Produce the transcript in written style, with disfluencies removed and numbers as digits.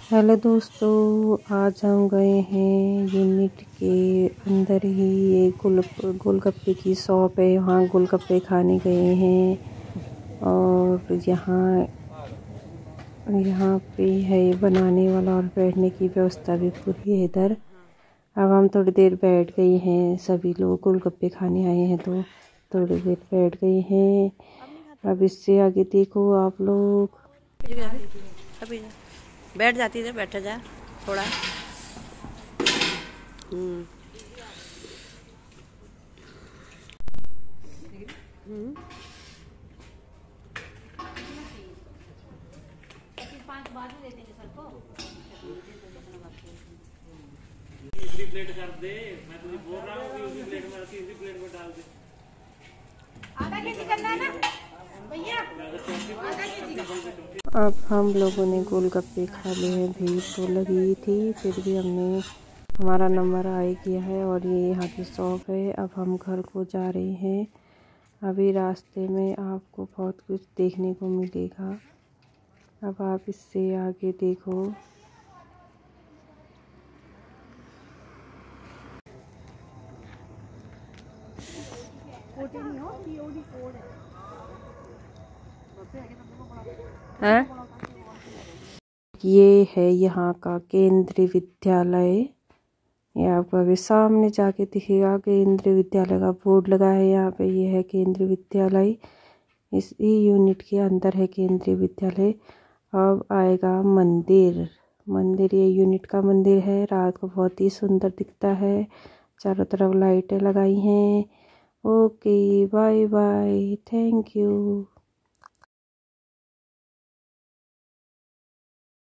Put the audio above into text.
Hello दोस्तों, आज हम गए हैं यूनिट के अंदर ही एक गोलगप्पे की शॉप है। वहाँ गोलगप्पे खाने गए हैं और यहाँ पे है बनाने वाला और बैठने की व्यवस्था भी पूरी है इधर। अब हम थोड़ी देर बैठ गए हैं, सभी लोग गोलगप्पे खाने आए हैं तो थोड़ी देर बैठ गए हैं। अब इससे आगे देखो आप लोग। अभी बैठ जाती है, बैठा जा थोड़ा। तीसरी प्लेट कर दे, मैं तुझे बोल रहा हूँ कि उसी प्लेट में तीसरी प्लेट में डाल दे। आधा केजी करना है ना भैया, आधा केजी। अब हम लोगों ने गोलगप्पे खा लिए हैं, भीड़ तो लगी थी फिर भी हमने हमारा नंबर आ गया है और ये यहाँ की शॉप है। अब हम घर को जा रहे हैं। अभी रास्ते में आपको बहुत कुछ देखने को मिलेगा। अब आप इससे आगे देखो। ये है यहाँ का केंद्रीय विद्यालय। ये आपको अभी सामने जाके दिखेगा, केंद्रीय विद्यालय का बोर्ड लगा है यहाँ पे। ये है केंद्रीय विद्यालय, इस यूनिट के अंदर है केंद्रीय विद्यालय। अब आएगा मंदिर ये यूनिट का मंदिर है। रात को बहुत ही सुंदर दिखता है, चारों तरफ लाइटें लगाई हैं। Okay, bye bye, thank you.